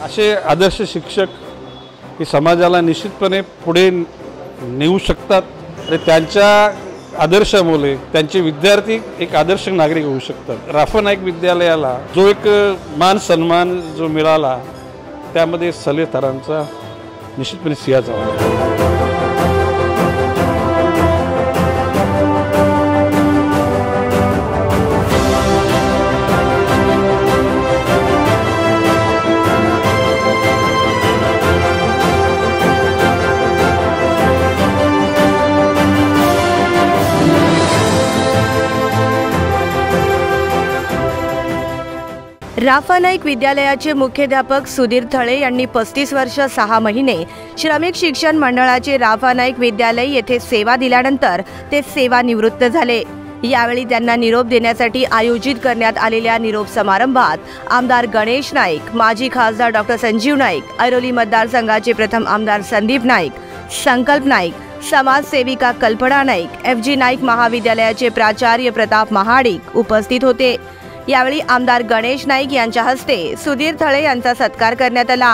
असे आदर्श शिक्षक हे समाजाला निश्चितपणे पुढे नेऊ शकतात आणि त्यांच्या आदर्शामुळे त्यांचे विद्यार्थी एक आदर्श नागरिक होऊ शकतात। राफा नाईक विद्यालयाला जो एक मान सन्मान जो मिळाला त्यामध्ये सलेथरांचा निश्चितपणे सिंहाचा वाटा। राफा नाईक विद्यालयाचे मुख्याध्यापक सुधीर थळे यांनी 35 वर्ष 6 महिने श्रमिक शिक्षण मंडळाचे राफा नाईक विद्यालय येथे सेवा दिल्यानंतर ते सेवानिवृत्त झाले। यावेळी त्यांना निरोप देण्यासाठी आयोजित करण्यात आलेल्या निरोप समारंभात आमदार गणेश नाईक, माजी खासदार डॉक्टर संजीव नाईक, ऐरोली मतदारसंघाचे प्रथम आमदार संदीप नाईक, संकल्प नाईक, समाजसेविका कल्पना नाईक, FG नाईक महाविद्यालयाचे प्राचार्य प्रताप महाडिक उपस्थित होते। यावेळी आमदार गणेश नाईक यांच्या हस्ते सुधीर थळे यांचा सत्कार करण्यात आला।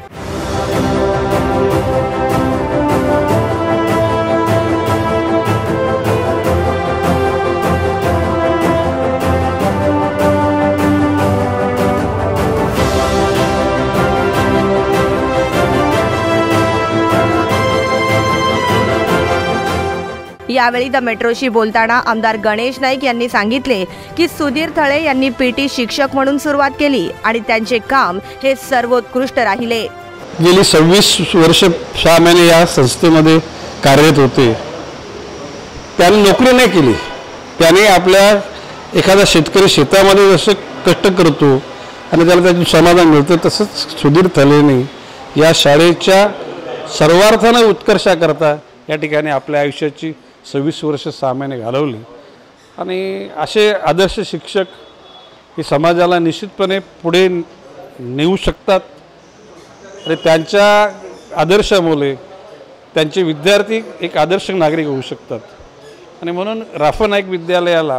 यावेळी द मेट्रोशी बोलताना आमदार गणेश नाईक यांनी सांगितले की सुधीर थळे यांनी PT शिक्षक म्हणून सुरुवात केली आणि त्यांचे काम हे सर्वोत्कृष्ट राहिले। गेली 26 वर्ष 6 महिने या संस्थेमध्ये कार्यरत होते। त्यांनी नोकरी नाही केली, त्याने आपल्या एखादा शेतकरी शेतामध्ये जसं कष्ट करतो आणि त्याला त्याचं समाधान मिळतं तसंच सुधीर थळेंनी या शाळेच्या सर्वार्थाने उत्कर्षाकरता या ठिकाणी आपल्या आयुष्याची 26 वर्ष 6 महिने घालवली आणि असे आदर्श शिक्षक हे समाजाला निश्चितपणे पुढे नेऊ शकतात आणि त्यांच्या आदर्शामुळे त्यांचे विद्यार्थी एक आदर्श नागरिक होऊ शकतात आणि म्हणून राफा नाईक विद्यालयाला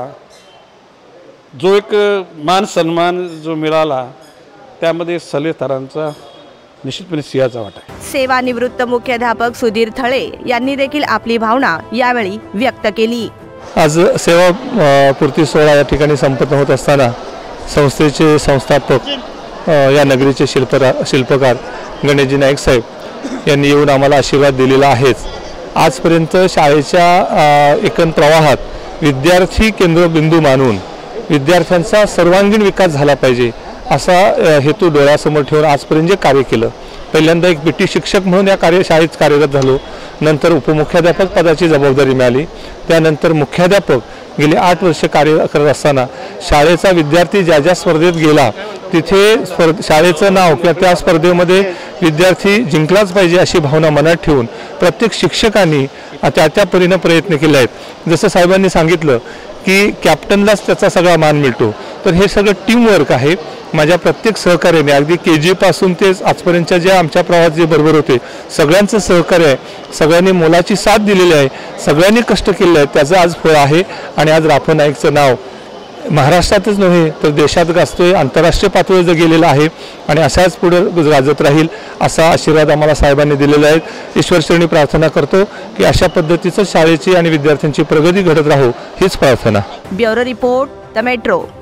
जो एक मान सन्मान जो मिळाला त्यामध्ये सलेथरांचा निश्चितपणे सिंहाचा वाटा आहे। सेवानिवृत्त मुख्याध्यापक सुधीर थळे यांनी देखील आपली भावना यावेळी व्यक्त केली। आज सेवा पूर्ती सोहळा या ठिकाणी संपन्न होत असताना संस्थेचे संस्थापक या नगरीचे शिल्पकार गणेशजी नाईक साहेब यांनी येऊन आम्हाला आशीर्वाद दिलेला आहेच। आजपर्यंत शाळेच्या एकंदर प्रवाहात विद्यार्थी केंद्रबिंदू मानून विद्यार्थ्यांचा सर्वांगीण विकास झाला पाहिजे असा हेतू डोळ्यासमोर ठेवून आजपर्यंत जे कार्य केलं, पहिल्यांदा एक PT शिक्षक म्हणून या शाळेत कार्यरत झालो, नंतर उपमुख्याध्यापक पदाची जबाबदारी मिळाली, त्यानंतर मुख्याध्यापक गेली 8 वर्ष कार्य करत असताना शाळेचा विद्यार्थी ज्या ज्या स्पर्धेत गेला तिथे शाळेचं नाव किंवा त्या स्पर्धेमध्ये विद्यार्थी जिंकलाच पाहिजे अशी भावना मनात ठेवून प्रत्येक शिक्षकांनी त्या परीने प्रयत्न केले आहेत। जसं साहेबांनी सांगितलं की कॅप्टनलाच त्याचा सगळा मान मिळतो, तर हे सगळं टीमवर्क आहे। माझ्या प्रत्येक सहकार्याने अगदी KG पासून ते आजपर्यंतच्या ज्या आमच्या प्रवाहात जे बरोबर होते सगळ्यांचं सहकार्य आहे, सगळ्यांनी मोलाची साथ दिलेली आहे, सगळ्यांनी कष्ट केले आहेत, त्याचं आज फळ आहे आणि आज राफा नाईकचं नाव महाराष्ट्रातच नव्हे तर देशात गाजतोय, आंतरराष्ट्रीय पातळीवर जर गेलेलं आहे आणि असाच पुढे गाजत राहील असा आशीर्वाद आम्हाला साहेबांनी दिलेला आहे। ईश्वरचरणी प्रार्थना करतो की अशा पद्धतीचं शाळेची आणि विद्यार्थ्यांची प्रगती घडत राहो हीच प्रार्थना। Bureau report the metro.